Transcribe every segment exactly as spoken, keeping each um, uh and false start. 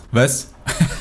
Was?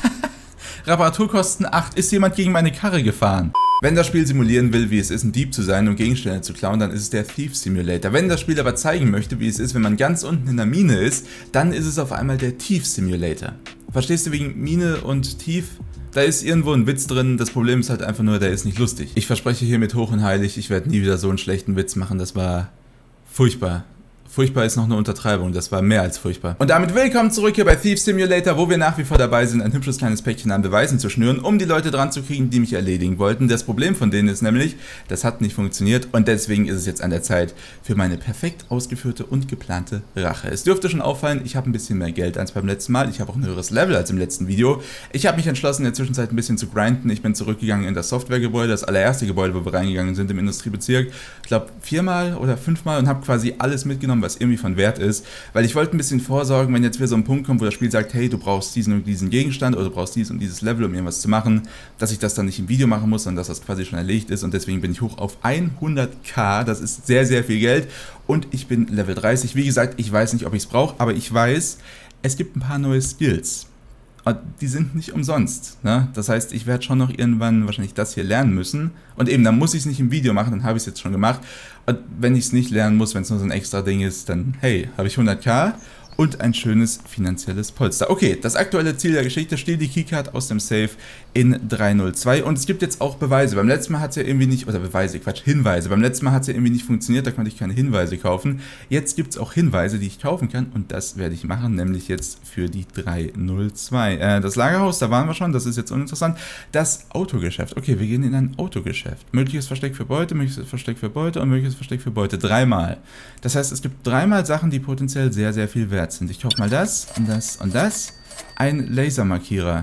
Reparaturkosten acht. Ist jemand gegen meine Karre gefahren? Wenn das Spiel simulieren will, wie es ist, ein Dieb zu sein und Gegenstände zu klauen, dann ist es der Thief Simulator. Wenn das Spiel aber zeigen möchte, wie es ist, wenn man ganz unten in der Mine ist, dann ist es auf einmal der Thief Simulator. Verstehst du, wegen Mine und Thief? Da ist irgendwo ein Witz drin, das Problem ist halt einfach nur, der ist nicht lustig. Ich verspreche hiermit hoch und heilig, ich werde nie wieder so einen schlechten Witz machen, das war furchtbar. Furchtbar ist noch eine Untertreibung, das war mehr als furchtbar. Und damit willkommen zurück hier bei Thief Simulator, wo wir nach wie vor dabei sind, ein hübsches kleines Päckchen an Beweisen zu schnüren, um die Leute dran zu kriegen, die mich erledigen wollten. Das Problem von denen ist nämlich, das hat nicht funktioniert und deswegen ist es jetzt an der Zeit für meine perfekt ausgeführte und geplante Rache. Es dürfte schon auffallen, ich habe ein bisschen mehr Geld als beim letzten Mal, ich habe auch ein höheres Level als im letzten Video. Ich habe mich entschlossen, in der Zwischenzeit ein bisschen zu grinden. Ich bin zurückgegangen in das Softwaregebäude, das allererste Gebäude, wo wir reingegangen sind im Industriebezirk. Ich glaube viermal oder fünfmal und habe quasi alles mitgenommen, was irgendwie von Wert ist, weil ich wollte ein bisschen vorsorgen, wenn jetzt wieder so ein Punkt kommt, wo das Spiel sagt, hey, du brauchst diesen und diesen Gegenstand oder du brauchst dieses und dieses Level, um irgendwas zu machen, dass ich das dann nicht im Video machen muss, sondern dass das quasi schon erledigt ist und deswegen bin ich hoch auf hunderttausend, das ist sehr, sehr viel Geld und ich bin Level dreißig. Wie gesagt, ich weiß nicht, ob ich es brauche, aber ich weiß, es gibt ein paar neue Skills. Und die sind nicht umsonst. Ne? Das heißt, ich werde schon noch irgendwann wahrscheinlich das hier lernen müssen. Und eben, dann muss ich es nicht im Video machen, dann habe ich es jetzt schon gemacht. Und wenn ich es nicht lernen muss, wenn es nur so ein extra Ding ist, dann, hey, habe ich hunderttausend und ein schönes finanzielles Polster. Okay, das aktuelle Ziel der Geschichte steht die Keycard aus dem Safe in drei null zwei und es gibt jetzt auch Beweise. Beim letzten Mal hat es ja irgendwie nicht, oder Beweise, Quatsch, Hinweise. Beim letzten Mal hat es ja irgendwie nicht funktioniert, da konnte ich keine Hinweise kaufen. Jetzt gibt es auch Hinweise, die ich kaufen kann und das werde ich machen, nämlich jetzt für die drei null zwei. Äh, das Lagerhaus, da waren wir schon, das ist jetzt uninteressant. Das Autogeschäft, okay, wir gehen in ein Autogeschäft. Mögliches Versteck für Beute, mögliches Versteck für Beute und mögliches Versteck für Beute. Dreimal. Das heißt, es gibt dreimal Sachen, die potenziell sehr, sehr viel wert sind. Ich kaufe mal das und das und das. Ein Lasermarkierer.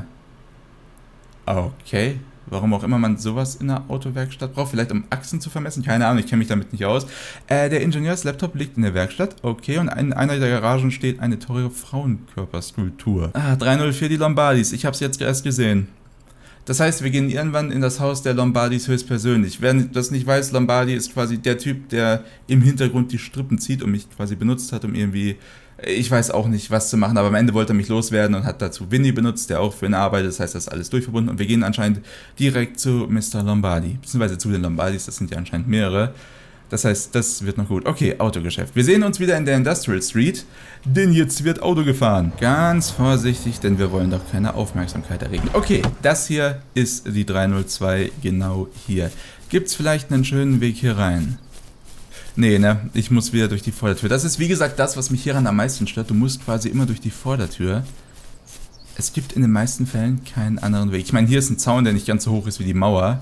Okay. Warum auch immer man sowas in einer Autowerkstatt braucht. Vielleicht um Achsen zu vermessen. Keine Ahnung, ich kenne mich damit nicht aus. Äh, der Ingenieurslaptop liegt in der Werkstatt. Okay, und in einer der Garagen steht eine teure Frauenkörperskulptur. Ah, drei null vier die Lombardis. Ich habe es jetzt erst gesehen. Das heißt, wir gehen irgendwann in das Haus der Lombardis höchstpersönlich. Wer das nicht weiß, Lombardi ist quasi der Typ, der im Hintergrund die Strippen zieht und mich quasi benutzt hat, um irgendwie, ich weiß auch nicht, was zu machen, aber am Ende wollte er mich loswerden und hat dazu Winnie benutzt, der auch für ihn arbeitet. Das heißt, das ist alles durchverbunden und wir gehen anscheinend direkt zu Mister Lombardi, beziehungsweise zu den Lombardis, das sind ja anscheinend mehrere. Das heißt, das wird noch gut. Okay, Autogeschäft. Wir sehen uns wieder in der Industrial Street, denn jetzt wird Auto gefahren. Ganz vorsichtig, denn wir wollen doch keine Aufmerksamkeit erregen. Okay, das hier ist die drei null zwei genau hier. Gibt es vielleicht einen schönen Weg hier rein? Nee, ne? Ich muss wieder durch die Vordertür. Das ist wie gesagt das, was mich hieran am meisten stört. Du musst quasi immer durch die Vordertür. Es gibt in den meisten Fällen keinen anderen Weg. Ich meine, hier ist ein Zaun, der nicht ganz so hoch ist wie die Mauer.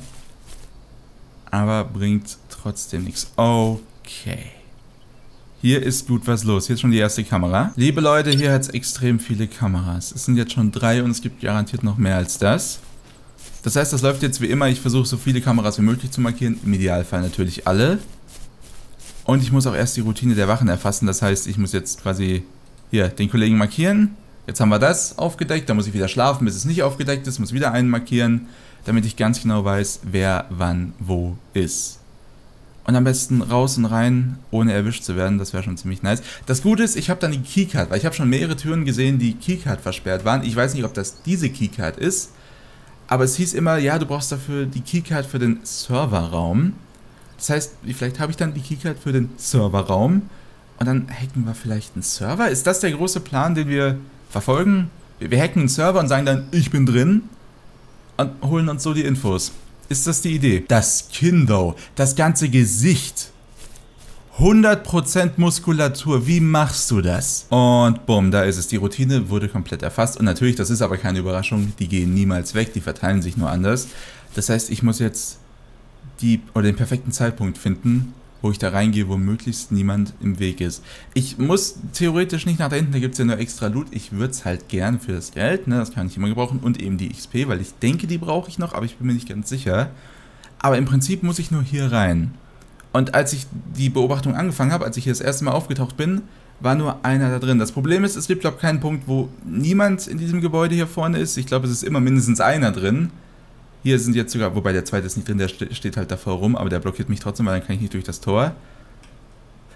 Aber bringt trotzdem nichts. Okay. Hier ist gut was los. Hier ist schon die erste Kamera. Liebe Leute, hier hat es extrem viele Kameras. Es sind jetzt schon drei und es gibt garantiert noch mehr als das. Das heißt, das läuft jetzt wie immer. Ich versuche so viele Kameras wie möglich zu markieren. Im Idealfall natürlich alle. Und ich muss auch erst die Routine der Wachen erfassen. Das heißt, ich muss jetzt quasi hier den Kollegen markieren. Jetzt haben wir das aufgedeckt. Da muss ich wieder schlafen, bis es nicht aufgedeckt ist. Muss wieder einen markieren, damit ich ganz genau weiß, wer wann wo ist. Und am besten raus und rein, ohne erwischt zu werden. Das wäre schon ziemlich nice. Das Gute ist, ich habe dann die Keycard, weil ich habe schon mehrere Türen gesehen, die Keycard versperrt waren. Ich weiß nicht, ob das diese Keycard ist, aber es hieß immer, ja, du brauchst dafür die Keycard für den Serverraum. Das heißt, vielleicht habe ich dann die Keycard für den Serverraum und dann hacken wir vielleicht einen Server. Ist das der große Plan, den wir verfolgen? Wir hacken einen Server und sagen dann, ich bin drin und holen uns so die Infos. Ist das die Idee? Das Kinn, though. Das ganze Gesicht. hundert Prozent Muskulatur. Wie machst du das? Und bumm, da ist es. Die Routine wurde komplett erfasst. Und natürlich, das ist aber keine Überraschung, die gehen niemals weg. Die verteilen sich nur anders. Das heißt, ich muss jetzt die oder den perfekten Zeitpunkt finden, wo ich da reingehe, wo möglichst niemand im Weg ist. Ich muss theoretisch nicht nach da hinten, da gibt es ja nur extra Loot. Ich würde es halt gern für das Geld, ne, das kann ich immer gebrauchen. Und eben die X P, weil ich denke, die brauche ich noch, aber ich bin mir nicht ganz sicher. Aber im Prinzip muss ich nur hier rein. Und als ich die Beobachtung angefangen habe, als ich hier das erste Mal aufgetaucht bin, war nur einer da drin. Das Problem ist, es gibt, glaube ich, keinen Punkt, wo niemand in diesem Gebäude hier vorne ist. Ich glaube, es ist immer mindestens einer drin. Hier sind jetzt sogar, wobei der zweite ist nicht drin, der steht halt davor rum, aber der blockiert mich trotzdem, weil dann kann ich nicht durch das Tor.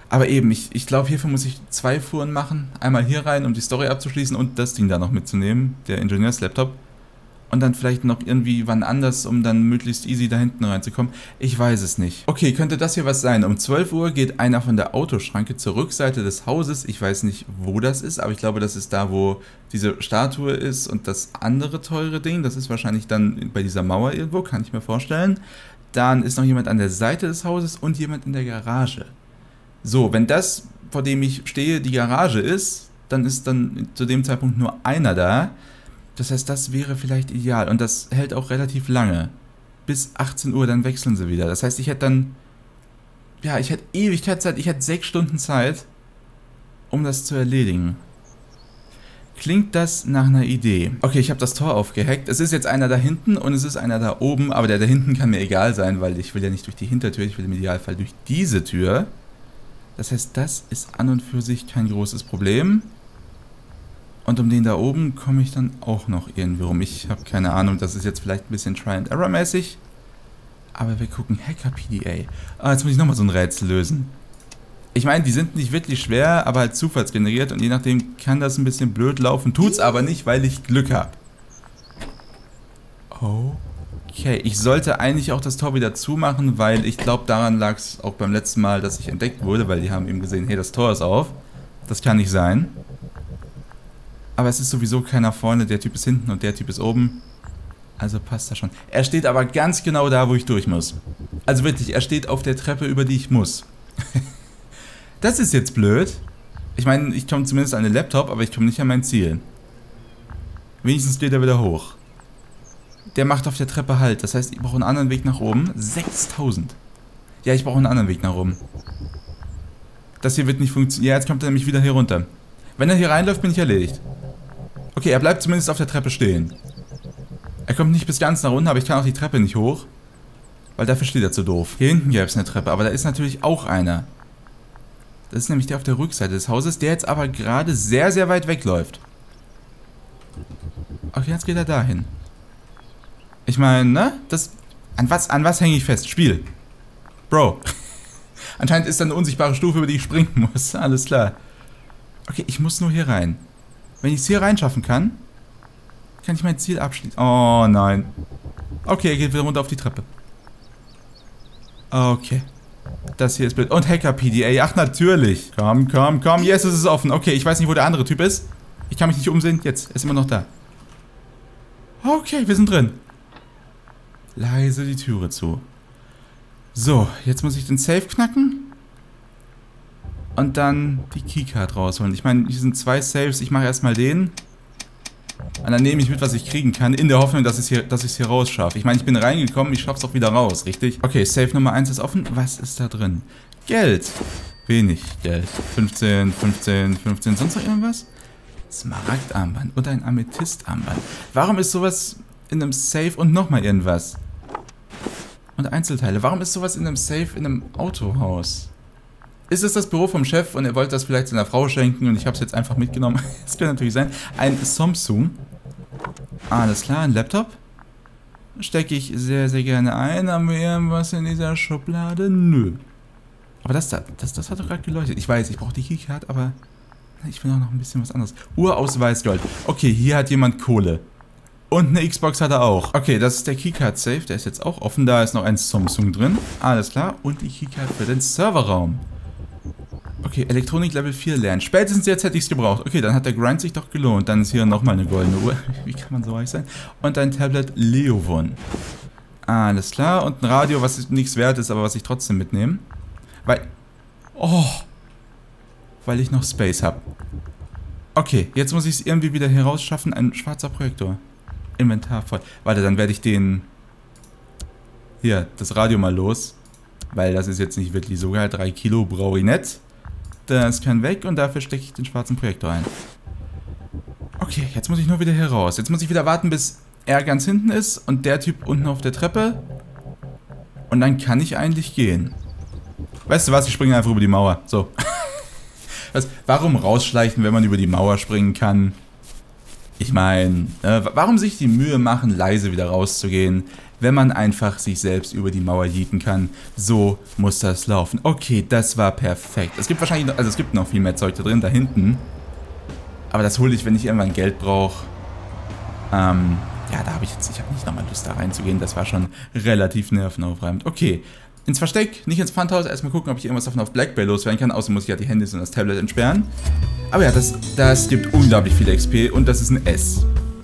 Aber eben, ich, ich glaube, hierfür muss ich zwei Fuhren machen. Einmal hier rein, um die Story abzuschließen und das Ding da noch mitzunehmen, der Ingenieurslaptop. Und dann vielleicht noch irgendwie wann anders, um dann möglichst easy da hinten reinzukommen. Ich weiß es nicht. Okay, könnte das hier was sein? Um zwölf Uhr geht einer von der Autoschranke zur Rückseite des Hauses. Ich weiß nicht, wo das ist, aber ich glaube, das ist da, wo diese Statue ist und das andere teure Ding. Das ist wahrscheinlich dann bei dieser Mauer irgendwo, kann ich mir vorstellen. Dann ist noch jemand an der Seite des Hauses und jemand in der Garage. So, wenn das, vor dem ich stehe, die Garage ist, dann ist dann zu dem Zeitpunkt nur einer da. Das heißt, das wäre vielleicht ideal. Und das hält auch relativ lange. Bis achtzehn Uhr, dann wechseln sie wieder. Das heißt, ich hätte dann... Ja, ich hätte Ewigkeit Zeit. Ich hätte sechs Stunden Zeit, um das zu erledigen. Klingt das nach einer Idee? Okay, ich habe das Tor aufgehackt. Es ist jetzt einer da hinten und es ist einer da oben. Aber der da hinten kann mir egal sein, weil ich will ja nicht durch die Hintertür. Ich will im Idealfall durch diese Tür. Das heißt, das ist an und für sich kein großes Problem. Und um den da oben komme ich dann auch noch irgendwie rum. Ich habe keine Ahnung, das ist jetzt vielleicht ein bisschen Try-and-Error-mäßig. Aber wir gucken. Hacker P D A. Ah, jetzt muss ich nochmal so ein Rätsel lösen. Ich meine, die sind nicht wirklich schwer, aber halt zufallsgeneriert. Und je nachdem kann das ein bisschen blöd laufen. Tut's aber nicht, weil ich Glück habe. Okay, ich sollte eigentlich auch das Tor wieder zumachen, weil ich glaube, daran lag es auch beim letzten Mal, dass ich entdeckt wurde. Weil die haben eben gesehen, hey, das Tor ist auf. Das kann nicht sein. Aber es ist sowieso keiner vorne, der Typ ist hinten und der Typ ist oben. Also passt das schon. Er steht aber ganz genau da, wo ich durch muss. Also wirklich, er steht auf der Treppe, über die ich muss. Das ist jetzt blöd. Ich meine, ich komme zumindest an den Laptop, aber ich komme nicht an mein Ziel. Wenigstens geht er wieder hoch. Der macht auf der Treppe Halt. Das heißt, ich brauche einen anderen Weg nach oben. sechstausend. Ja, ich brauche einen anderen Weg nach oben. Das hier wird nicht funktionieren. Ja, jetzt kommt er nämlich wieder hier runter. Wenn er hier reinläuft, bin ich erledigt. Okay, er bleibt zumindest auf der Treppe stehen. Er kommt nicht bis ganz nach unten, aber ich kann auch die Treppe nicht hoch. Weil dafür steht er zu doof. Hier hinten gäbe es eine Treppe, aber da ist natürlich auch einer. Das ist nämlich der auf der Rückseite des Hauses, der jetzt aber gerade sehr, sehr weit wegläuft. Okay, jetzt geht er dahin. Ich meine, ne? Das... An was, an was hänge ich fest? Spiel. Bro. Anscheinend ist da eine unsichtbare Stufe, über die ich springen muss. Alles klar. Okay, ich muss nur hier rein. Wenn ich es hier reinschaffen kann, kann ich mein Ziel abschließen. Oh nein. Okay, er geht wieder runter auf die Treppe. Okay. Das hier ist blöd. Und Hacker P D A. Ach, natürlich. Komm, komm, komm. Yes, es ist offen. Okay, ich weiß nicht, wo der andere Typ ist. Ich kann mich nicht umsehen. Jetzt, er ist immer noch da. Okay, wir sind drin. Leise die Türe zu. So, jetzt muss ich den Safe knacken. Und dann die Keycard rausholen. Ich meine, hier sind zwei Saves. Ich mache erstmal den. Und dann nehme ich mit, was ich kriegen kann, in der Hoffnung, dass ich es hier, hier raus schaffe. Ich meine, ich bin reingekommen, ich schaffe es auch wieder raus, richtig? Okay, Safe Nummer eins ist offen. Was ist da drin? Geld. Wenig Geld. fünfzehn, fünfzehn, fünfzehn. Sonst noch irgendwas? Smaragdarmband und ein Amethystarmband. Warum ist sowas in einem Safe und nochmal irgendwas? Und Einzelteile. Warum ist sowas in einem Safe in einem Autohaus? Ist es das Büro vom Chef und er wollte das vielleicht seiner Frau schenken und ich habe es jetzt einfach mitgenommen? Das könnte natürlich sein. Ein Samsung. Alles klar, ein Laptop. Stecke ich sehr, sehr gerne ein. Haben wir irgendwas in dieser Schublade? Nö. Aber das da, das, das hat doch gerade geleuchtet. Ich weiß, ich brauche die Keycard, aber ich will auch noch ein bisschen was anderes. Urausweis Gold. Okay, hier hat jemand Kohle. Und eine Xbox hat er auch. Okay, das ist der Keycard-Safe. Der ist jetzt auch offen. Da ist noch ein Samsung drin. Alles klar. Und die Keycard für den Serverraum. Okay, Elektronik Level vier lernen. Spätestens jetzt hätte ich es gebraucht. Okay, dann hat der Grind sich doch gelohnt. Dann ist hier nochmal eine goldene Uhr. Wie kann man so reich sein? Und ein Tablet Leovon. Alles klar. Und ein Radio, was nichts wert ist, aber was ich trotzdem mitnehme. Weil... Oh! Weil ich noch Space habe. Okay, jetzt muss ich es irgendwie wieder herausschaffen. Ein schwarzer Projektor. Inventar voll. Warte, dann werde ich den... Hier, das Radio mal los. Weil das ist jetzt nicht wirklich sogar drei Kilo brauche ich nicht. Das kann weg und dafür stecke ich den schwarzen Projektor ein. Okay, jetzt muss ich nur wieder hier raus. Jetzt muss ich wieder warten, bis er ganz hinten ist und der Typ unten auf der Treppe. Und dann kann ich eigentlich gehen. Weißt du was, ich springe einfach über die Mauer. So. Was, warum rausschleichen, wenn man über die Mauer springen kann? Ich meine, äh, warum sich die Mühe machen, leise wieder rauszugehen? wenn man einfach sich selbst über die Mauer jieten kann. So muss das laufen. Okay, das war perfekt. Es gibt wahrscheinlich noch, also es gibt noch viel mehr Zeug da drin, da hinten. Aber das hole ich, wenn ich irgendwann Geld brauche. Ähm, ja, da habe ich jetzt, ich habe nicht nochmal Lust da reinzugehen. Das war schon relativ nervenaufreibend. Okay, ins Versteck, nicht ins Pfandhaus. Erstmal gucken, ob ich irgendwas davon auf Black Bay loswerden kann. Außerdem muss ich ja die Handys und das Tablet entsperren. Aber ja, das, das gibt unglaublich viel X P und das ist ein S.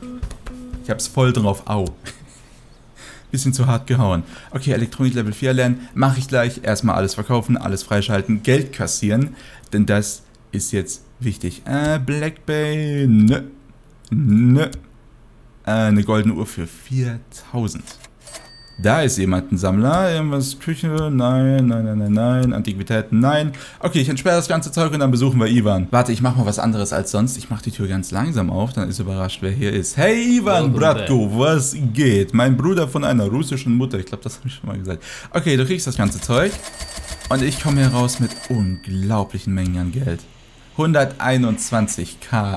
Ich hab's voll drauf. Au. Bisschen zu hart gehauen. Okay, Elektronik Level vier lernen. Mache ich gleich. Erstmal alles verkaufen, alles freischalten, Geld kassieren. Denn das ist jetzt wichtig. Äh, Black Bay. Nö. Nö. Äh, eine goldene Uhr für viertausend. Da ist jemand ein Sammler. Irgendwas, Küche? Nein, nein, nein, nein, nein. Antiquitäten? Nein. Okay, ich entsperre das ganze Zeug und dann besuchen wir Ivan. Warte, ich mache mal was anderes als sonst. Ich mache die Tür ganz langsam auf, dann ist überrascht, wer hier ist. Hey Ivan, Bratko, was geht? Mein Bruder von einer russischen Mutter. Ich glaube, das habe ich schon mal gesagt. Okay, du kriegst das ganze Zeug. Und ich komme hier raus mit unglaublichen Mengen an Geld. hunderteinundzwanzig K.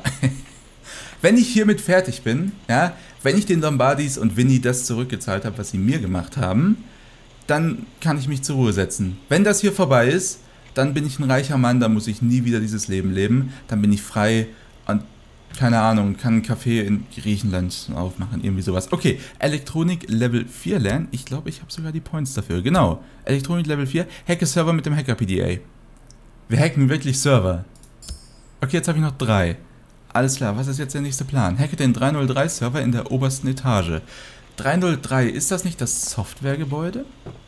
Wenn ich hiermit fertig bin, ja, wenn ich den Lombardis und Winnie das zurückgezahlt habe, was sie mir gemacht haben, dann kann ich mich zur Ruhe setzen. Wenn das hier vorbei ist, dann bin ich ein reicher Mann, dann muss ich nie wieder dieses Leben leben. Dann bin ich frei und, keine Ahnung, kann ein Café in Griechenland aufmachen, irgendwie sowas. Okay, Elektronik Level vier lernen. Ich glaube, ich habe sogar die Points dafür. Genau, Elektronik Level vier, Hacke Server mit dem Hacker P D A. Wir hacken wirklich Server. Okay, jetzt habe ich noch drei. Alles klar, was ist jetzt der nächste Plan? Hacke den dreihundertdrei Server in der obersten Etage. dreihundertdrei, ist das nicht das Softwaregebäude?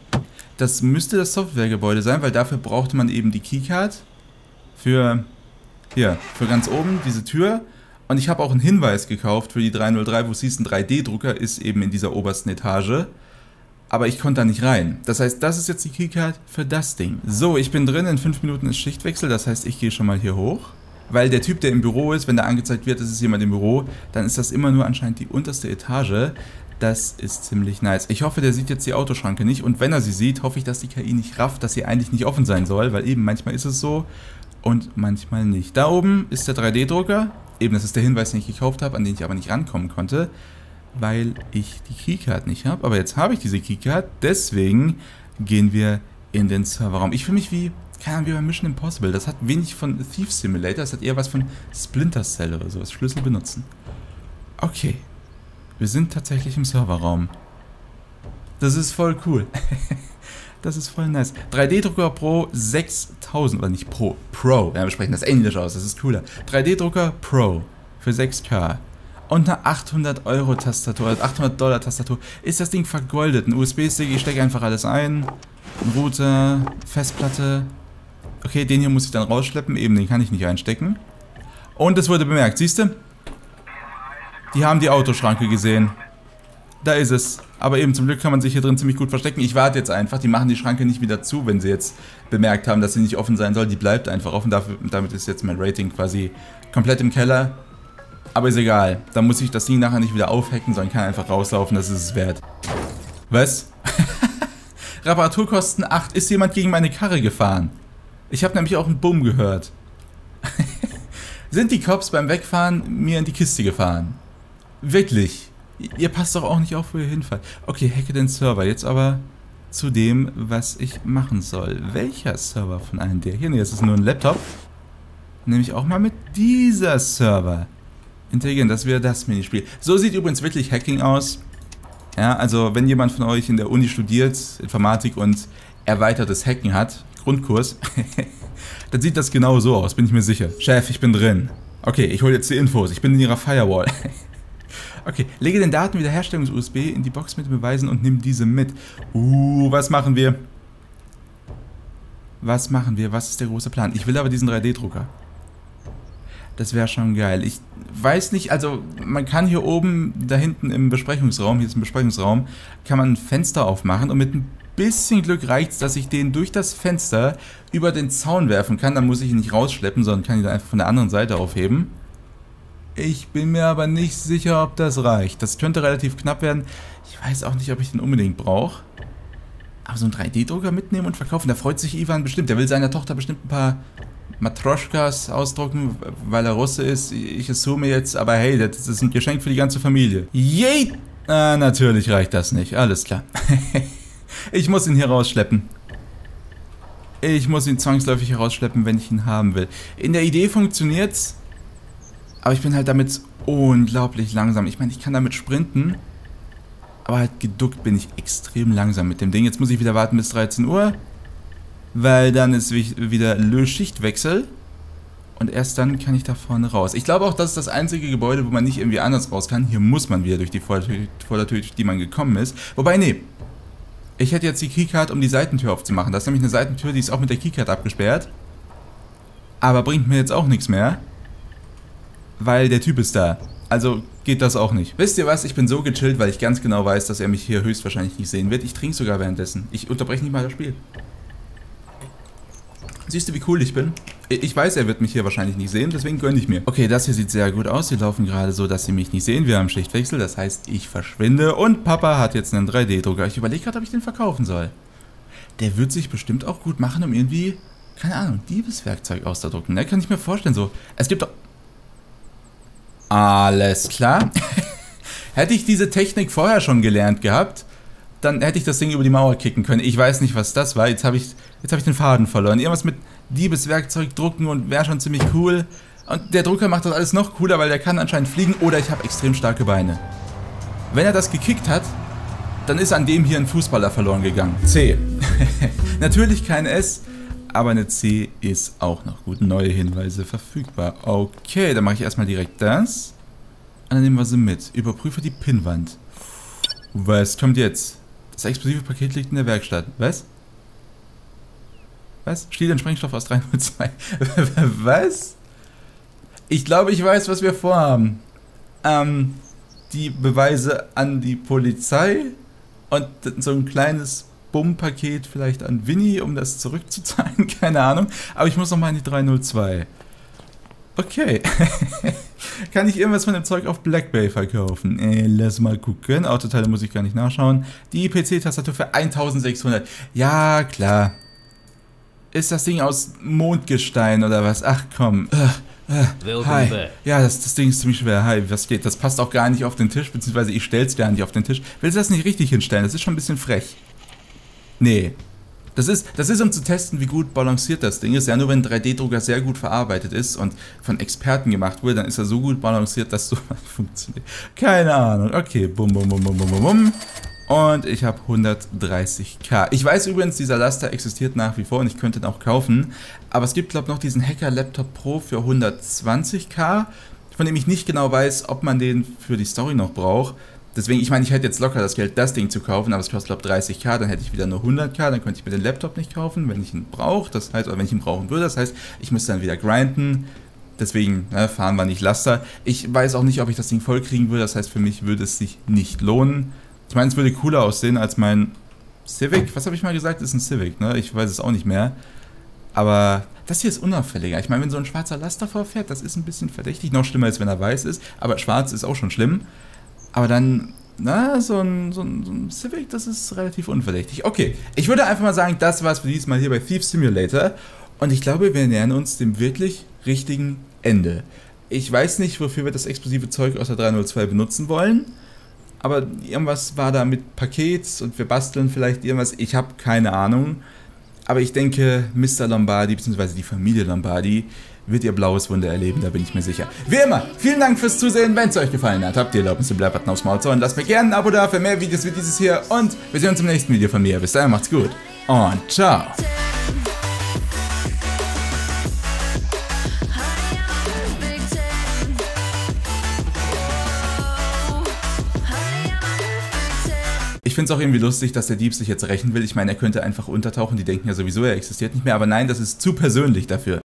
Das müsste das Softwaregebäude sein, weil dafür brauchte man eben die Keycard. Für, hier, für ganz oben, diese Tür. Und ich habe auch einen Hinweis gekauft für die dreihundertdrei, wo es hieß, ein drei D Drucker ist eben in dieser obersten Etage. Aber ich konnte da nicht rein. Das heißt, das ist jetzt die Keycard für das Ding. So, ich bin drin, in fünf Minuten ist Schichtwechsel, das heißt, ich gehe schon mal hier hoch. Weil der Typ, der im Büro ist, wenn da angezeigt wird, es ist jemand im Büro, dann ist das immer nur anscheinend die unterste Etage. Das ist ziemlich nice. Ich hoffe, der sieht jetzt die Autoschranke nicht. Und wenn er sie sieht, hoffe ich, dass die K I nicht rafft, dass sie eigentlich nicht offen sein soll. Weil eben, manchmal ist es so und manchmal nicht. Da oben ist der drei D Drucker. Eben, das ist der Hinweis, den ich gekauft habe, an den ich aber nicht rankommen konnte. Weil ich die Keycard nicht habe. Aber jetzt habe ich diese Keycard. Deswegen gehen wir in den Serverraum. Ich fühle mich wie... keine Ahnung, wie bei Mission Impossible. Das hat wenig von Thief Simulator, das hat eher was von Splinter Cell oder sowas. Schlüssel benutzen. Okay. Wir sind tatsächlich im Serverraum. Das ist voll cool. Das ist voll nice. drei D Drucker Pro sechstausend, oder nicht Pro, Pro. Ja, wir sprechen das Englisch aus, das ist cooler. drei D Drucker Pro für sechs K. Und eine achthundert Euro Tastatur, also achthundert Dollar Tastatur. Ist das Ding vergoldet? Ein U S B-Stick, ich stecke einfach alles ein. Ein Router, Festplatte. Okay, den hier muss ich dann rausschleppen. Eben, den kann ich nicht einstecken. Und es wurde bemerkt, siehst du? Die haben die Autoschranke gesehen. Da ist es. Aber eben, zum Glück kann man sich hier drin ziemlich gut verstecken. Ich warte jetzt einfach. Die machen die Schranke nicht wieder zu, wenn sie jetzt bemerkt haben, dass sie nicht offen sein soll. Die bleibt einfach offen. Dafür, damit ist jetzt mein Rating quasi komplett im Keller. Aber ist egal. Da muss ich das Ding nachher nicht wieder aufhacken, sondern kann einfach rauslaufen. Das ist es wert. Was? Reparaturkosten acht. Ist jemand gegen meine Karre gefahren? Ich habe nämlich auch einen Bumm gehört. Sind die Cops beim Wegfahren mir in die Kiste gefahren? Wirklich? Ihr passt doch auch nicht auf, wo ihr hinfahrt. Okay, hacke den Server. Jetzt aber zu dem, was ich machen soll. Welcher Server von allen der hier? Ne, das ist nur ein Laptop. Nehme ich auch mal mit dieser Server. Intelligent, das wäre das Minispiel. So sieht übrigens wirklich Hacking aus. Ja, also wenn jemand von euch in der Uni studiert, Informatik und erweitertes Hacken hat, Grundkurs, dann sieht das genau so aus, bin ich mir sicher. Chef, ich bin drin. Okay, ich hole jetzt die Infos. Ich bin in ihrer Firewall. Okay, lege den Datenwiederherstellungs-U S B in die Box mit den Beweisen und nimm diese mit. Uh, was machen wir? Was machen wir? Was ist der große Plan? Ich will aber diesen drei D Drucker. Das wäre schon geil. Ich weiß nicht, also man kann hier oben, da hinten im Besprechungsraum, hier ist ein Besprechungsraum, kann man ein Fenster aufmachen und mit ein bisschen Glück reicht es, dass ich den durch das Fenster über den Zaun werfen kann. Dann muss ich ihn nicht rausschleppen, sondern kann ihn dann einfach von der anderen Seite aufheben. Ich bin mir aber nicht sicher, ob das reicht. Das könnte relativ knapp werden. Ich weiß auch nicht, ob ich den unbedingt brauche. Aber so einen drei D Drucker mitnehmen und verkaufen, da freut sich Ivan bestimmt. Der will seiner Tochter bestimmt ein paar Matroschkas ausdrucken, weil er Russe ist. Ich assume jetzt, aber hey, das ist ein Geschenk für die ganze Familie. Yay! Ah, natürlich reicht das nicht. Alles klar. Ich muss ihn hier rausschleppen. Ich muss ihn zwangsläufig herausschleppen, wenn ich ihn haben will. In der Idee funktioniert's, aber ich bin halt damit unglaublich langsam. Ich meine, ich kann damit sprinten, aber halt geduckt bin ich extrem langsam mit dem Ding. Jetzt muss ich wieder warten bis dreizehn Uhr, weil dann ist wieder Löschichtwechsel und erst dann kann ich da vorne raus. Ich glaube auch, das ist das einzige Gebäude, wo man nicht irgendwie anders raus kann. Hier muss man wieder durch die Vordertür, durch die man gekommen ist. Wobei, nee. Ich hätte jetzt die Keycard, um die Seitentür aufzumachen. Das ist nämlich eine Seitentür, die ist auch mit der Keycard abgesperrt. Aber bringt mir jetzt auch nichts mehr. Weil der Typ ist da. Also geht das auch nicht. Wisst ihr was? Ich bin so gechillt, weil ich ganz genau weiß, dass er mich hier höchstwahrscheinlich nicht sehen wird. Ich trinke sogar währenddessen. Ich unterbreche nicht mal das Spiel. Siehst du, wie cool ich bin? Ich weiß, er wird mich hier wahrscheinlich nicht sehen, deswegen gönne ich mir. Okay, das hier sieht sehr gut aus. Sie laufen gerade so, dass sie mich nicht sehen. Wir haben Schichtwechsel, das heißt, ich verschwinde. Und Papa hat jetzt einen drei D Drucker. Ich überlege gerade, ob ich den verkaufen soll. Der wird sich bestimmt auch gut machen, um irgendwie, keine Ahnung, Diebeswerkzeug auszudrucken. Ne? Kann ich mir vorstellen, so. Es gibt doch... Alles klar. Hätte ich diese Technik vorher schon gelernt gehabt, dann hätte ich das Ding über die Mauer kicken können. Ich weiß nicht, was das war. Jetzt habe ich, jetzt hab ich den Faden verloren. Irgendwas mit Diebeswerkzeug drucken und wäre schon ziemlich cool. Und der Drucker macht das alles noch cooler, weil der kann anscheinend fliegen oder ich habe extrem starke Beine. Wenn er das gekickt hat, dann ist an dem hier ein Fußballer verloren gegangen. C. Natürlich kein S, aber eine C ist auch noch gut. Neue Hinweise verfügbar. Okay, dann mache ich erstmal direkt das. Und dann nehmen wir sie mit. Überprüfe die Pinnwand. Was kommt jetzt? Das explosive Paket liegt in der Werkstatt. Was? Was? Stiel und Sprengstoff aus drei null zwei. Was? Ich glaube, ich weiß, was wir vorhaben. Ähm, die Beweise an die Polizei und so ein kleines Bumm-Paket vielleicht an Winnie, um das zurückzuzahlen. Keine Ahnung. Aber ich muss nochmal in die drei null zwei. Okay. Kann ich irgendwas von dem Zeug auf Black Bay verkaufen? Äh, lass mal gucken. Autoteile muss ich gar nicht nachschauen. Die P C-Tastatur für eintausendsechshundert. Ja, klar. Ist das Ding aus Mondgestein oder was? Ach komm. Äh, äh, hi. Ja, das, das Ding ist ziemlich schwer. Hi, was geht? Das passt auch gar nicht auf den Tisch, beziehungsweise ich stell's gar nicht auf den Tisch. Willst du das nicht richtig hinstellen? Das ist schon ein bisschen frech. Nee. Das ist, das ist, um zu testen, wie gut balanciert das Ding ist. Ja, nur wenn ein drei D Drucker sehr gut verarbeitet ist und von Experten gemacht wurde, dann ist er so gut balanciert, dass so funktioniert. Keine Ahnung. Okay, bum, bum, bum, bum, bum, bum. Und ich habe hundertdreißig K. Ich weiß übrigens, dieser Laster existiert nach wie vor und ich könnte ihn auch kaufen. Aber es gibt, glaube ich, noch diesen Hacker Laptop Pro für hundertzwanzig K, von dem ich nicht genau weiß, ob man den für die Story noch braucht. Deswegen, ich meine, ich hätte jetzt locker das Geld, das Ding zu kaufen, aber es kostet, glaube ich, dreißig K, dann hätte ich wieder nur hundert K, dann könnte ich mir den Laptop nicht kaufen, wenn ich ihn brauche, das heißt, oder wenn ich ihn brauchen würde, das heißt, ich müsste dann wieder grinden, deswegen ne, fahren wir nicht Laster. Ich weiß auch nicht, ob ich das Ding voll kriegen würde, das heißt, für mich würde es sich nicht lohnen. Ich meine, es würde cooler aussehen als mein Civic, was habe ich mal gesagt, ist ein Civic, ne, ich weiß es auch nicht mehr, aber das hier ist unauffälliger. Ich meine, wenn so ein schwarzer Laster vorfährt, das ist ein bisschen verdächtig, noch schlimmer ist, wenn er weiß ist, aber schwarz ist auch schon schlimm. Aber dann, na, so ein, so, ein, so ein Civic, das ist relativ unverdächtig. Okay, ich würde einfach mal sagen, das war's für dieses Mal hier bei Thief Simulator. Und ich glaube, wir nähern uns dem wirklich richtigen Ende. Ich weiß nicht, wofür wir das explosive Zeug aus der drei null zwei benutzen wollen. Aber irgendwas war da mit Pakets und wir basteln vielleicht irgendwas. Ich habe keine Ahnung. Aber ich denke, Mister Lombardi bzw. die Familie Lombardi wird ihr blaues Wunder erleben, da bin ich mir sicher. Wie immer, vielen Dank fürs Zusehen. Wenn es euch gefallen hat, habt ihr Erlaubnis, den Bleib-Button aufs Maul zu hauen. Lasst mir gerne ein Abo da für mehr Videos wie dieses hier. Und wir sehen uns im nächsten Video von mir. Bis dahin, macht's gut und ciao. Ich finde es auch irgendwie lustig, dass der Dieb sich jetzt rächen will. Ich meine, er könnte einfach untertauchen. Die denken ja sowieso, er existiert nicht mehr. Aber nein, das ist zu persönlich dafür.